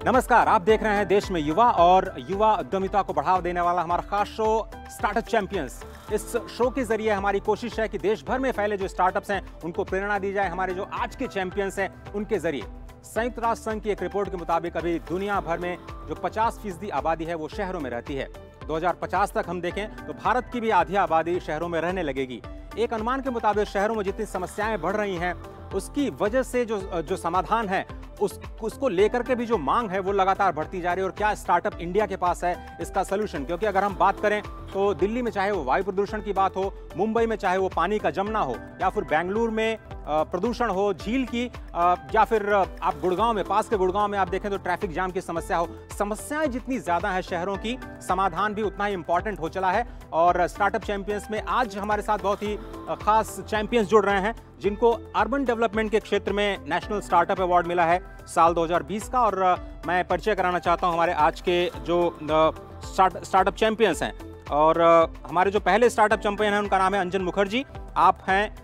नमस्कार, आप देख रहे हैं देश में युवा और युवा उद्यमिता को बढ़ावा देने वाला हमारा खास शो स्टार्टअप चैंपियंस। इस शो के जरिए हमारी कोशिश है कि देश भर में फैले जो स्टार्टअप्स हैं उनको प्रेरणा दी जाए। हमारे जो आज के चैंपियंस हैं उनके जरिए संयुक्त राष्ट्र संघ की एक रिपोर्ट के मुताबिक अभी दुनिया भर में जो 50% आबादी है वो शहरों में रहती है। 2050 तक हम देखें तो भारत की भी आधी आबादी शहरों में रहने लगेगी। एक अनुमान के मुताबिक शहरों में जितनी समस्याएं बढ़ रही हैं उसकी वजह से जो समाधान है उसको लेकर के भी जो मांग है वो लगातार बढ़ती जा रही है। और क्या स्टार्टअप इंडिया के पास है इसका सोल्यूशन? क्योंकि अगर हम बात करें तो दिल्ली में चाहे वो वायु प्रदूषण की बात हो, मुंबई में चाहे वो पानी का जमना हो, या फिर बेंगलुरु में प्रदूषण हो झील की, या फिर आप गुड़गांव में, पास के गुड़गांव में आप देखें तो ट्रैफिक जाम की समस्या हो, समस्याएं जितनी ज्यादा है शहरों की, समाधान भी उतना ही इंपॉर्टेंट हो चला है। और स्टार्टअप चैंपियंस में आज हमारे साथ बहुत ही खास चैंपियंस जुड़ रहे हैं जिनको अर्बन डेवलपमेंट के क्षेत्र में नेशनल स्टार्टअप अवार्ड मिला है साल 2020 का। और मैं परिचय कराना चाहता हूं हमारे आज के जो स्टार्टअप चैंपियंस हैं। और हमारे जो पहले स्टार्टअप चैंपियन हैं उनका नाम है अंजन मुखर्जी। आप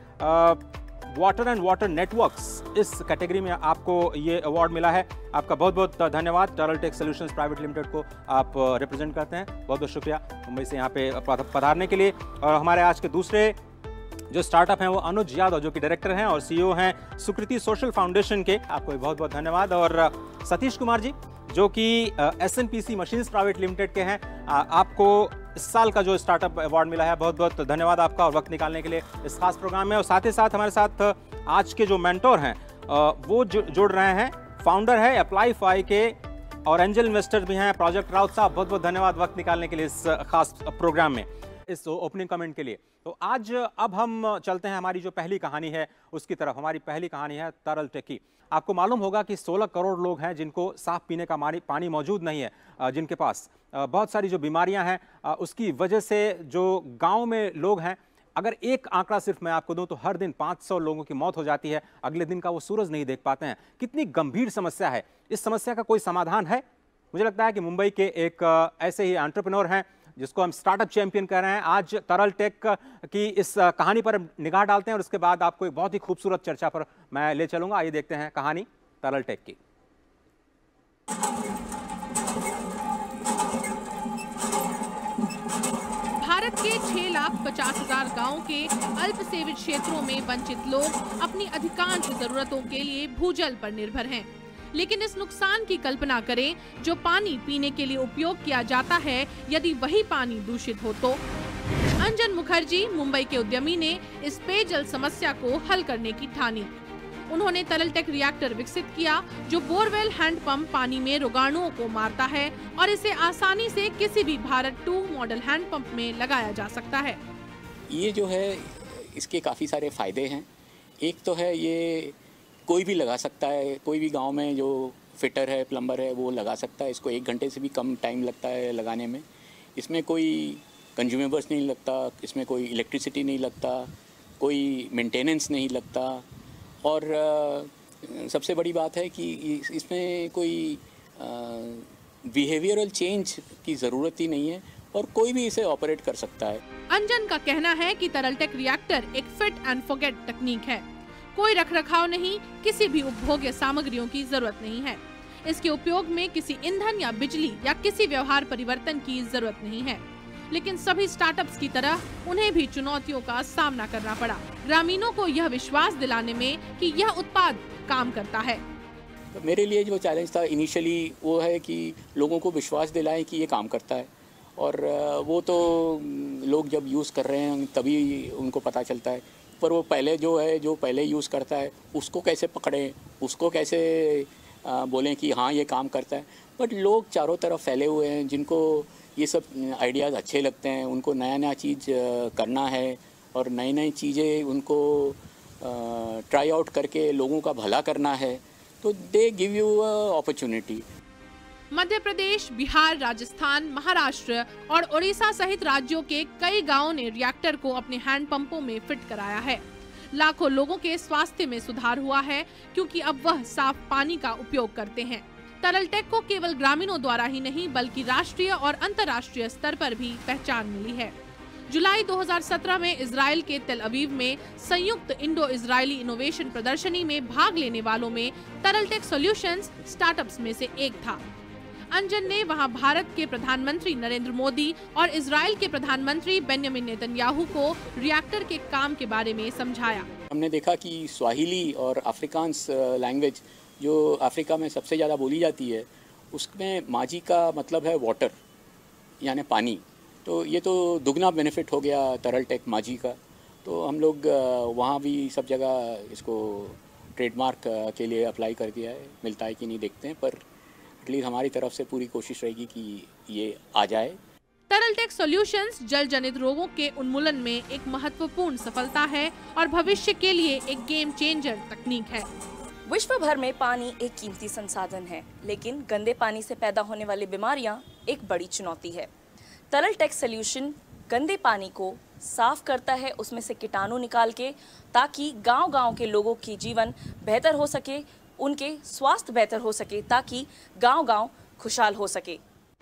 हैं वाटर एंड वाटर नेटवर्क्स, इस कैटेगरी में आपको ये अवार्ड मिला है। आपका बहुत बहुत धन्यवाद। टरलटेक सॉल्यूशंस प्राइवेट लिमिटेड को आप रिप्रेजेंट करते हैं, बहुत बहुत शुक्रिया मुंबई से यहाँ पे पधारने के लिए। और हमारे आज के दूसरे जो स्टार्टअप हैं वो अनुज यादव जो कि डायरेक्टर हैं और सीईओ हैं सुकृति सोशल फाउंडेशन के, आपको बहुत बहुत धन्यवाद। और सतीश कुमार जी जो कि SNPC मशीन्स प्राइवेट लिमिटेड के हैं, आपको इस साल का जो स्टार्टअप अवार्ड मिला है, बहुत बहुत धन्यवाद आपका और वक्त निकालने के लिए इस खास प्रोग्राम में। और साथ ही साथ हमारे साथ आज के जो मेंटोर हैं वो जुड़ रहे हैं, फाउंडर है अप्लाईफाई के और एंजल इन्वेस्टर भी हैं प्रोजेक्ट राउत साहब, बहुत बहुत धन्यवाद वक्त निकालने के लिए इस खास प्रोग्राम में, इस ओपनिंग कमेंट के लिए। तो आज अब हम चलते हैं हमारी जो पहली कहानी है उसकी तरफ। हमारी पहली कहानी है तरलटेक की। आपको मालूम होगा कि 16 करोड़ लोग हैं जिनको साफ पीने का पानी मौजूद नहीं है, जिनके पास बहुत सारी जो बीमारियां हैं उसकी वजह से जो गांव में लोग हैं, अगर एक आंकड़ा सिर्फ मैं आपको दूं तो हर दिन 500 लोगों की मौत हो जाती है, अगले दिन का वो सूरज नहीं देख पाते हैं। कितनी गंभीर समस्या है। इस समस्या का कोई समाधान है? मुझे लगता है कि मुंबई के एक ऐसे ही एंटरप्रेन्योर हैं जिसको हम स्टार्टअप चैंपियन कह रहे हैं। आज तरलटेक की इस कहानी पर निगाह डालते हैं और उसके बाद आपको एक बहुत ही खूबसूरत चर्चा पर मैं ले चलूंगा। आइए देखते हैं कहानी तरलटेक की। भारत के 6,50,000 गांवों के अल्प सेवित क्षेत्रों में वंचित लोग अपनी अधिकांश जरूरतों के लिए भूजल पर निर्भर हैं। लेकिन इस नुकसान की कल्पना करें जो पानी पीने के लिए उपयोग किया जाता है, यदि वही पानी दूषित हो तो। अंजन मुखर्जी मुंबई के उद्यमी ने इस पेयजल समस्या को हल करने की ठानी। उन्होंने तरलटेक रिएक्टर विकसित किया जो बोरवेल हैंडपंप पानी में रोगाणुओं को मारता है और इसे आसानी से किसी भी भारत 2 मॉडल हैंडपंप में लगाया जा सकता है। ये जो है इसके काफ़ी सारे फायदे हैं। एक तो है ये कोई भी लगा सकता है, कोई भी गांव में जो फिटर है, प्लम्बर है, वो लगा सकता है। इसको 1 घंटे से भी कम टाइम लगता है लगाने में। इसमें कोई कंज्यूमेबल्स नहीं लगता, इसमें कोई इलेक्ट्रिसिटी नहीं लगता, कोई मेंटेनेंस नहीं लगता। और सबसे बड़ी बात है कि इसमें कोई बिहेवियरल चेंज की ज़रूरत ही नहीं है और कोई भी इसे ऑपरेट कर सकता है। अंजन का कहना है कि तरलटेक रिएक्टर एक फिट एंड फॉरगेट तकनीक है। कोई रखरखाव नहीं, किसी भी उपभोग्य सामग्रियों की जरूरत नहीं है। इसके उपयोग में किसी ईंधन या बिजली या किसी व्यवहार परिवर्तन की जरूरत नहीं है। लेकिन सभी स्टार्टअप्स की तरह उन्हें भी चुनौतियों का सामना करना पड़ा, ग्रामीणों को यह विश्वास दिलाने में कि यह उत्पाद काम करता है। तो मेरे लिए जो चैलेंज था इनिशियली वो है कि लोगों को विश्वास दिलाएं कि ये काम करता है। और वो तो लोग जब यूज़ कर रहे हैं तभी उनको पता चलता है। पर वो पहले जो पहले यूज़ करता है उसको कैसे पकड़ें, उसको कैसे बोलें कि हाँ ये काम करता है। बट लोग चारों तरफ फैले हुए हैं जिनको ये सब आइडियाज़ अच्छे लगते हैं, उनको नया नया चीज़ करना है और नई नई चीज़ें उनको ट्राई आउट करके लोगों का भला करना है, तो they give you opportunity. Madhya Pradesh, Bihar, Rajasthan, Maharashtra और ओडिशा सहित राज्यों के कई गांवों ने रिएक्टर को अपने हैंडपंपों में फिट कराया है। लाखों लोगों के स्वास्थ्य में सुधार हुआ है क्योंकि अब वह साफ पानी का उपयोग करते हैं। तरलटेक को केवल ग्रामीणों द्वारा ही नहीं बल्कि राष्ट्रीय और अंतर्राष्ट्रीय स्तर पर भी पहचान मिली है। जुलाई 2017 में इजराइल के तेल अवीव में संयुक्त इंडो इजरायली इनोवेशन प्रदर्शनी में भाग लेने वालों में तरलटेक सॉल्यूशंस स्टार्टअप्स में से एक था। अंजन ने वहां भारत के प्रधानमंत्री नरेंद्र मोदी और इजराइल के प्रधानमंत्री बेंयामिन नेतन्याहू को रिएक्टर के काम के बारे में समझाया। हमने देखा कि स्वाहिली और अफ्रीकांस लैंग्वेज जो अफ्रीका में सबसे ज़्यादा बोली जाती है, उसमें माजी का मतलब है वाटर यानी पानी। तो ये तो दुगना बेनिफिट हो गया तरलटेक माजी का। तो हम लोग वहाँ भी सब जगह इसको ट्रेडमार्क के लिए अप्लाई कर दिया है। मिलता है कि नहीं देखते हैं, पर एटलीस्ट हमारी तरफ से पूरी कोशिश रहेगी कि ये आ जाए। तरलटेक सॉल्यूशंस जल जनित रोगों के उन्मूलन में एक महत्वपूर्ण सफलता है और भविष्य के लिए एक गेम चेंजर तकनीक है। विश्व भर में पानी एक कीमती संसाधन है, लेकिन गंदे पानी से पैदा होने वाली बीमारियां एक बड़ी चुनौती है। तरलटेक सॉल्यूशन गंदे पानी को साफ करता है, उसमें से कीटाणु निकाल के, ताकि गांव-गांव के लोगों की जीवन बेहतर हो सके, उनके स्वास्थ्य बेहतर हो सके, ताकि गांव-गांव खुशहाल हो सके।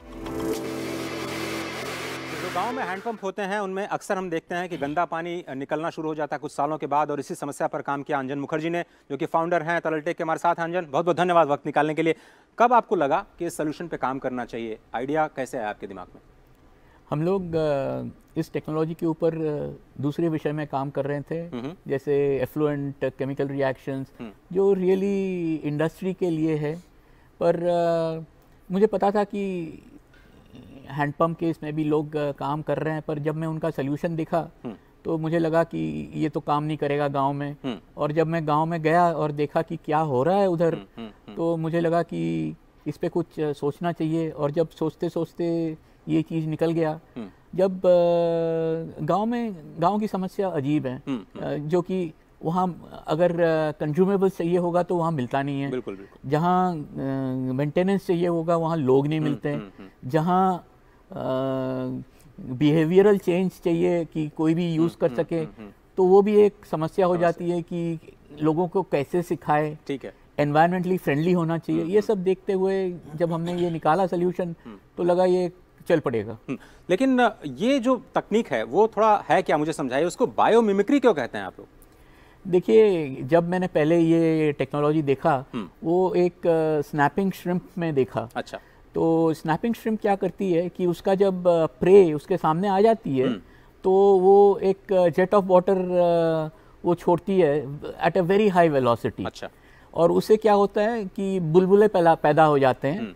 जो गांव में हैंडपंप होते हैं उनमें अक्सर हम देखते हैं कि गंदा पानी निकलना शुरू हो जाता है कुछ सालों के बाद, और इसी समस्या पर काम किया अंजन मुखर्जी ने, जो कि फाउंडर हैं तरलटेक के। हमारे साथ अंजन, बहुत बहुत धन्यवाद वक्त निकालने के लिए। कब आपको लगा कि इस सोल्यूशन पे काम करना चाहिए? आइडिया कैसे आया आपके दिमाग में? हम लोग इस टेक्नोलॉजी के ऊपर दूसरे विषय में काम कर रहे थे, जैसे एफ्लुएंट केमिकल रिएक्शंस, जो रियली इंडस्ट्री के लिए है। पर मुझे पता था कि हैंडपम्प के इसमें भी लोग काम कर रहे हैं, पर जब मैं उनका सल्यूशन देखा तो मुझे लगा कि ये तो काम नहीं करेगा गांव में। और जब मैं गांव में गया और देखा कि क्या हो रहा है उधर, तो मुझे लगा कि इस पे कुछ सोचना चाहिए। और जब सोचते सोचते ये चीज़ निकल गया। जब गांव की समस्या अजीब है, जो कि वहाँ अगर कंज्यूमेबल्स चाहिए होगा तो वहाँ मिलता नहीं है। बिल्कुल बिल्कुल। जहाँ मेंटेनेंस चाहिए होगा वहाँ लोग नहीं मिलते। जहाँ बिहेवियरल चेंज चाहिए कि कोई भी यूज़ कर सके, तो वो भी एक समस्या हो जाती है कि लोगों को कैसे सिखाए। ठीक है, एनवायरमेंटली फ्रेंडली होना चाहिए। ये सब देखते हुए जब हमने ये निकाला सोल्यूशन, तो लगा ये चल पड़ेगा। लेकिन ये जो तकनीक है वो थोड़ा है क्या, मुझे समझाइए। उसको बायोमिमिक्री क्यों कहते हैं आप लोग? देखिए, जब मैंने पहले ये टेक्नोलॉजी देखा, वो एक स्नैपिंग श्रिम्प में देखा। अच्छा। तो स्नैपिंग श्रिम्प क्या करती है कि उसका जब प्रे उसके सामने आ जाती है, तो वो एक जेट ऑफ वाटर वो छोड़ती है at a very high velocity. अच्छा। और उससे क्या होता है कि बुलबुले पैदा हो जाते हैं,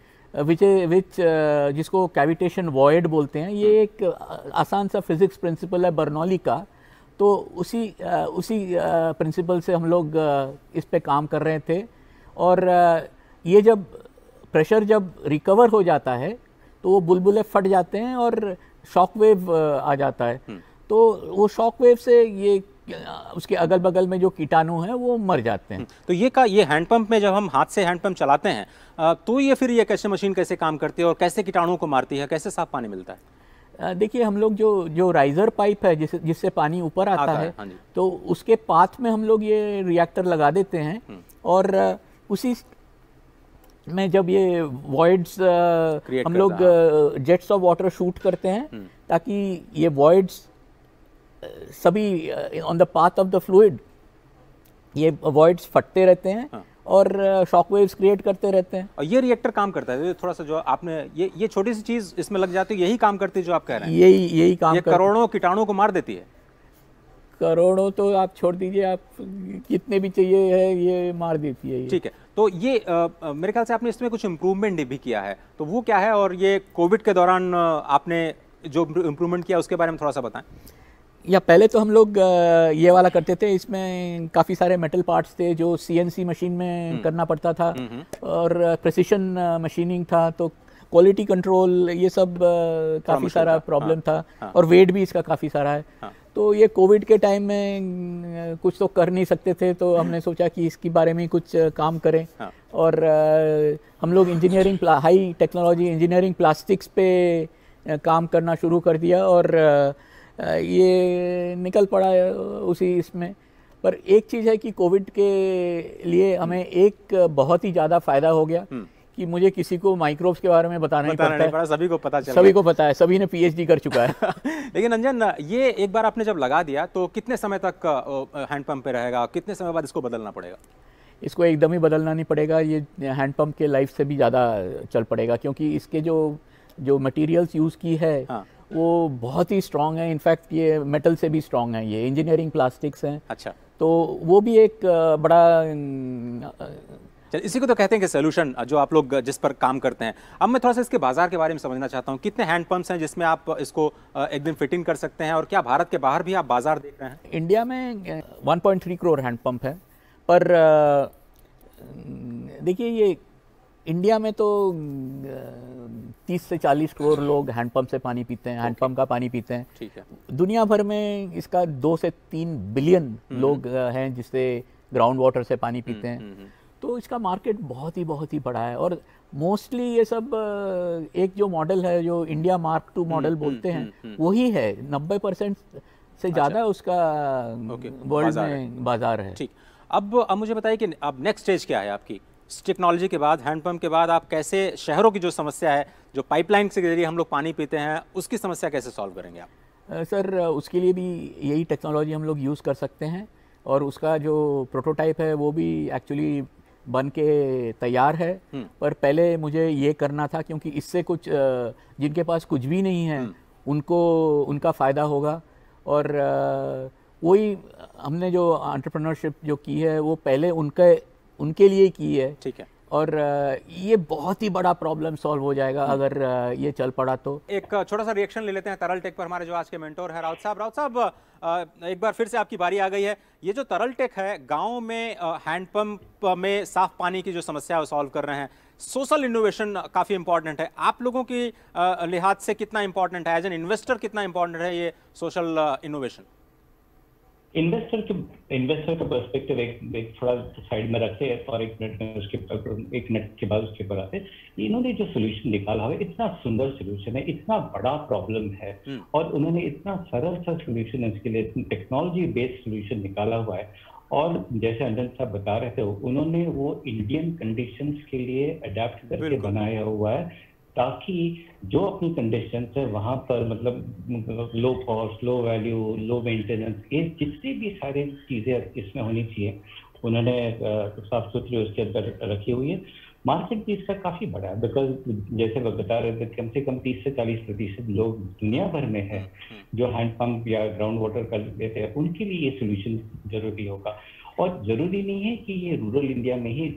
जिसको कैविटेशन वॉइड बोलते हैं। ये एक आसान सा फिजिक्स प्रिंसिपल है बर्नौली का। तो उसी प्रिंसिपल से हम लोग इस पे काम कर रहे थे। और ये जब प्रेशर जब रिकवर हो जाता है तो वो बुलबुले फट जाते हैं और शॉक वेव आ जाता है। तो वो शॉक वेव से ये उसके अगल बगल में जो कीटाणु हैं वो मर जाते हैं। तो ये हैंडपंप में जब हम हाथ से हैंडपंप चलाते हैं तो ये फिर ये कैसे मशीन कैसे काम करती है और कैसे कीटाणुओं को मारती है, कैसे साफ पानी मिलता है? देखिए, हम लोग जो राइजर पाइप है जिससे पानी ऊपर आता है, हाँ जी। तो उसके पाथ में हम लोग ये रिएक्टर लगा देते हैं। और उसी में जब ये वॉइड्स हम लोग जेट्स ऑफ वाटर शूट करते हैं, ताकि ये वॉइड्स सभी on the path of the fluid ये वॉइड्स फटते रहते हैं और शॉक वेव्स क्रिएट करते रहते हैं। और ये रिएक्टर काम करता है, थोड़ा सा जो आपने ये छोटी सी चीज इसमें लग जाती है, यही काम करती है जो आप कह रहे हैं? यही काम करोड़ों कीटाणुओं को मार देती है। करोड़ों तो आप छोड़ दीजिए, आप कितने भी चाहिए है ये मार देती है। ठीक है। तो ये मेरे ख्याल से आपने इसमें कुछ इम्प्रूवमेंट भी किया है, तो वो क्या है? और ये कोविड के दौरान आपने जो इम्प्रूवमेंट किया उसके बारे में थोड़ा सा बताएं। या पहले तो हम लोग ये वाला करते थे, इसमें काफ़ी सारे मेटल पार्ट्स थे जो CNC मशीन में करना पड़ता था, और प्रेसिशन मशीनिंग था, तो क्वालिटी कंट्रोल ये सब काफ़ी सारा प्रॉब्लम था। और वेट भी इसका काफ़ी सारा है। तो ये कोविड के टाइम में कुछ तो कर नहीं सकते थे, तो हमने सोचा कि इसके बारे में कुछ काम करें। और हम लोग हाई टेक्नोलॉजी इंजीनियरिंग प्लास्टिक्स पे काम करना शुरू कर दिया, और ये निकल पड़ा उसी इसमें। पर एक चीज़ है कि कोविड के लिए हमें एक बहुत ही ज़्यादा फ़ायदा हो गया कि मुझे किसी को माइक्रोब्स के बारे में बताना नहीं पड़ता है, सभी को पता चल सभी को पता है, सभी ने पीएचडी कर चुका है। लेकिन अंजन, ये एक बार आपने जब लगा दिया तो कितने समय तक हैंडपंप पे रहेगा, कितने समय बाद इसको बदलना पड़ेगा? इसको एकदम ही बदलना नहीं पड़ेगा, ये हैंडपंप के लाइफ से भी ज़्यादा चल पड़ेगा, क्योंकि इसके जो मटेरियल्स यूज़ की है हाँ। वो बहुत ही स्ट्रॉन्ग है। इनफैक्ट ये मेटल से भी स्ट्रॉन्ग है, ये इंजीनियरिंग प्लास्टिक्स हैं। अच्छा, तो वो भी एक बड़ा इसी को तो कहते हैं कि सोल्यूशन जो आप लोग जिस पर काम करते हैं। अब मैं थोड़ा सा इसके बाजार के बारे में समझना चाहता हूँ। कितने हैंडपंप्स हैं जिसमें आप इसको एक दिन फिटिंग कर सकते हैं, और क्या भारत के बाहर भी आप बाजार देख रहे हैं? इंडिया में 1.3 करोड़ हैंडपंप है, पर देखिए ये इंडिया में तो 30 से 40 करोड़ लोग हैंडपंप से पानी पीते हैं, हैंडपंप का पानी पीते हैं। ठीक है। दुनिया भर में इसका 2 से 3 बिलियन लोग हैं जिससे ग्राउंड वाटर से पानी पीते हैं। तो इसका मार्केट बहुत ही बड़ा है, और मोस्टली ये सब एक जो मॉडल है जो इंडिया मार्क 2 मॉडल बोलते हैं वही है। 90% से ज़्यादा उसका वर्ल्ड में बाजार है। ठीक, अब मुझे बताइए कि अब नेक्स्ट स्टेज क्या है आपकी? टेक्नोलॉजी के बाद, हैंडपंप के बाद आप कैसे शहरों की जो समस्या है, जो पाइपलाइन के जरिए हम लोग पानी पीते हैं, उसकी समस्या कैसे सॉल्व करेंगे आप? सर उसके लिए भी यही टेक्नोलॉजी हम लोग यूज़ कर सकते हैं, और उसका जो प्रोटोटाइप है वो भी एक्चुअली बन के तैयार है। पर पहले मुझे ये करना था, क्योंकि इससे कुछ जिनके पास कुछ भी नहीं है उनको उनका फ़ायदा होगा। और वही हमने जो एंटरप्रेन्योरशिप जो की है वो पहले उनके लिए की है। ठीक है। और ये बहुत ही बड़ा प्रॉब्लम सॉल्व हो जाएगा अगर ये चल पड़ा तो। एक छोटा सा रिएक्शन ले लेते हैं तरल टेक पर। हमारे जो आज के मेंटोर है राउत साहब, एक बार फिर से आपकी बारी आ गई है। ये जो तरल टेक है, गाँव में हैंडपंप में साफ पानी की जो समस्या है सॉल्व कर रहे हैं। सोशल इनोवेशन काफ़ी इंपॉर्टेंट है, आप लोगों की लिहाज से कितना इंपॉर्टेंट है, एज एन इन्वेस्टर कितना इंपॉर्टेंट है ये सोशल इनोवेशन? इन्वेस्टर का पर्सपेक्टिव एक थोड़ा साइड में रखते हैं और 1 मिनट में उसके 1 मिनट के बाद उसके ऊपर आते हैं। इन्होंने जो सोल्यूशन निकाला है इतना सुंदर सोल्यूशन है, इतना बड़ा प्रॉब्लम है, और उन्होंने इतना सरल सा सोल्यूशन इसके लिए टेक्नोलॉजी बेस्ड सोल्यूशन निकाला हुआ है। और जैसे अंजन साहब बता रहे थे, उन्होंने वो इंडियन कंडीशंस के लिए अडेप्ट करके बनाया हुआ है, ताकि जो अपनी कंडीशन है वहाँ पर मतलब low cost, low value, low maintenance, ये जितनी भी सारी चीज़ें इसमें होनी चाहिए उन्होंने साफ सुथरी उसके अंदर रखी हुई है। मार्केट भी इसका काफ़ी बड़ा है, बिकॉज जैसे वो बता रहे थे कम से कम 30 से 40% लोग दुनिया भर में है जो हैंडपंप या ग्राउंड वाटर कर लेते हैं, उनके लिए ये सोल्यूशन जरूरी होगा। और ज़रूरी नहीं है कि ये रूरल इंडिया में ही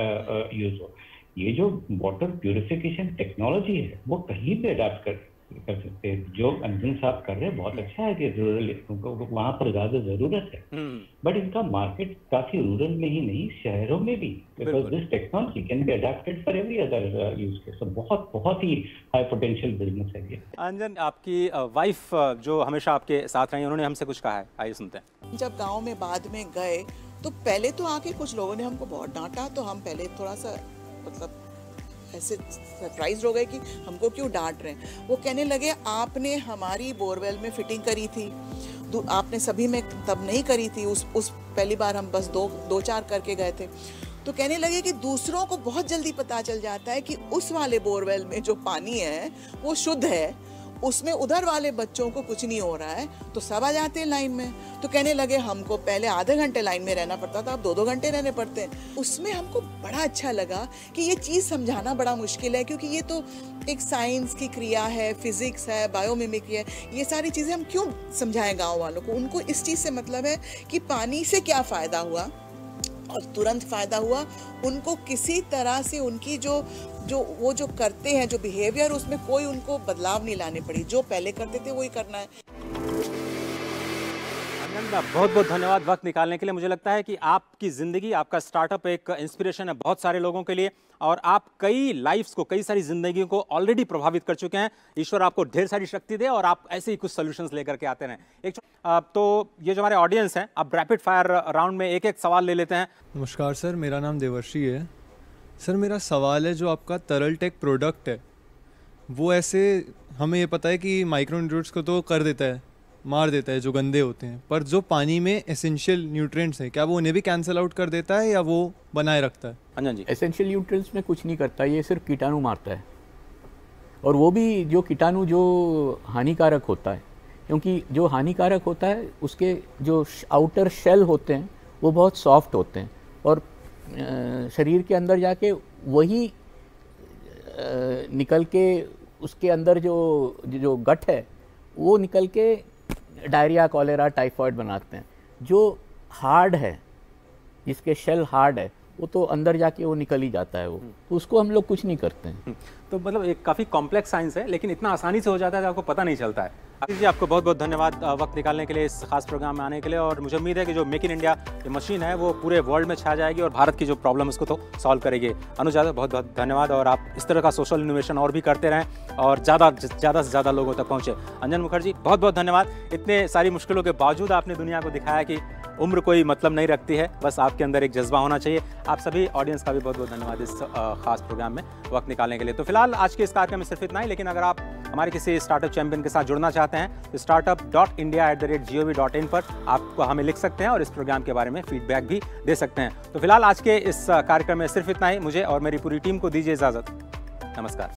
यूज़ हो। ये जो वाटर प्यूरिफिकेशन टेक्नोलॉजी है वो कहीं भी अडाप्ट कर सकते हैं। जो अंजन साहब कर रहे हैं बहुत अच्छा है कि रूरल वहाँ पर ज़्यादा ज़रूरत है, बट इनका मार्केट काफ़ी रूरल में ही नहीं, शहरों में भी, because this technology can be adapted for every other use case. तो बहुत ही हाई पोटेंशियल बिजनेस है ये। अंजन, आपकी वाइफ जो हमेशा आपके साथ रही, उन्होंने हमसे कुछ कहा है, आइए सुनते हैं। जब गाँव में बाद में गए तो पहले तो आके कुछ लोगों ने हमको बहुत डांटा, तो हम पहले थोड़ा सा मतलब ऐसे सरप्राइज हो गए कि हमको क्यों डांट रहे हैं। वो कहने लगे आपने हमारी बोरवेल में फिटिंग करी थी, आपने सभी में तब नहीं करी थी, उस पहली बार हम बस दो चार करके गए थे। तो कहने लगे कि दूसरों को बहुत जल्दी पता चल जाता है कि उस वाले बोरवेल में जो पानी है वो शुद्ध है, उसमें उधर वाले बच्चों को कुछ नहीं हो रहा है, तो सब आ जाते हैं लाइन में। तो कहने लगे हमको पहले आधे घंटे लाइन में रहना पड़ता था, अब 2-2 घंटे रहने पड़ते हैं। उसमें हमको बड़ा अच्छा लगा कि ये चीज़ समझाना बड़ा मुश्किल है, क्योंकि ये तो एक साइंस की क्रिया है, फिजिक्स है, बायोमिमिक्री है, ये सारी चीज़ें हम क्यों समझाएं गाँव वालों को। उनको इस चीज़ से मतलब है कि पानी से क्या फ़ायदा हुआ, और तुरंत फ़ायदा हुआ। उनको किसी तरह से उनकी वो जो करते हैं जो बिहेवियर, उसमें कोई उनको बदलाव नहीं लाने पड़ी, जो पहले करते थे वही करना है। बहुत बहुत धन्यवाद वक्त निकालने के लिए। मुझे लगता है कि आपकी ज़िंदगी, आपका स्टार्टअप एक इंस्पिरेशन है बहुत सारे लोगों के लिए, और आप कई लाइफ्स को, कई सारी जिंदगियों को ऑलरेडी प्रभावित कर चुके हैं। ईश्वर आपको ढेर सारी शक्ति दे और आप ऐसे ही कुछ सॉल्यूशंस लेकर के आते रहें। तो ये जो हमारे ऑडियंस हैं, अब रैपिड फायर राउंड में एक एक सवाल ले लेते हैं। नमस्कार सर, मेरा नाम देवर्षि है। सर मेरा सवाल है, जो आपका तरल टेक प्रोडक्ट है वो ऐसे हमें ये पता है कि माइक्रो न्यूट्रिएंट्स को तो कर देता है, मार देता है जो गंदे होते हैं, पर जो पानी में एसेंशियल न्यूट्रिएंट्स हैं क्या वो उन्हें भी कैंसिल आउट कर देता है या वो बनाए रखता है? अंजन जी, एसेंशियल न्यूट्रिएंट्स में कुछ नहीं करता, ये सिर्फ कीटाणु मारता है, और वो भी जो कीटाणु जो हानिकारक होता है, क्योंकि जो हानिकारक होता है उसके जो आउटर शेल होते हैं वो बहुत सॉफ्ट होते हैं, और शरीर के अंदर जाके वही निकल के उसके अंदर जो गट है वो निकल के डायरिया, कॉलेरा, टाइफाइड बनाते हैं। जो हार्ड है, जिसके शेल हार्ड है, वो तो अंदर जाके वो निकल ही जाता है, वो तो उसको हम लोग कुछ नहीं करते हैं। तो मतलब एक काफ़ी कॉम्प्लेक्स साइंस है, लेकिन इतना आसानी से हो जाता है कि आपको पता नहीं चलता है। आशीष जी, आपको बहुत बहुत धन्यवाद वक्त निकालने के लिए, इस खास प्रोग्राम में आने के लिए, और मुझे उम्मीद है कि जो मेक इन इंडिया ये मशीन है वो पूरे वर्ल्ड में छा जाएगी और भारत की जो प्रॉब्लम उसको तो सॉल्व करेगी। अनुज यादव, बहुत बहुत धन्यवाद, और आप इस तरह का सोशल इनोवेशन और भी करते रहें और ज़्यादा से ज़्यादा लोगों तक पहुँचे। अंजन मुखर्जी, बहुत बहुत धन्यवाद। इतने सारी मुश्किलों के बावजूद आपने दुनिया को दिखाया कि उम्र कोई मतलब नहीं रखती है, बस आपके अंदर एक जज्बा होना चाहिए। आप सभी ऑडियंस का भी बहुत बहुत धन्यवाद इस खास प्रोग्राम में वक्त निकालने के लिए। तो फिलहाल आज के इस कार्यक्रम में सिर्फ इतना ही, लेकिन अगर आप हमारे किसी स्टार्टअप चैंपियन के साथ जुड़ना चाहते हैं तो startup.india@gov.in पर आपको हमें लिख सकते हैं और इस प्रोग्राम के बारे में फीडबैक भी दे सकते हैं। तो फिलहाल आज के इस कार्यक्रम में सिर्फ इतना ही। मुझे और मेरी पूरी टीम को दीजिए इजाज़त। नमस्कार।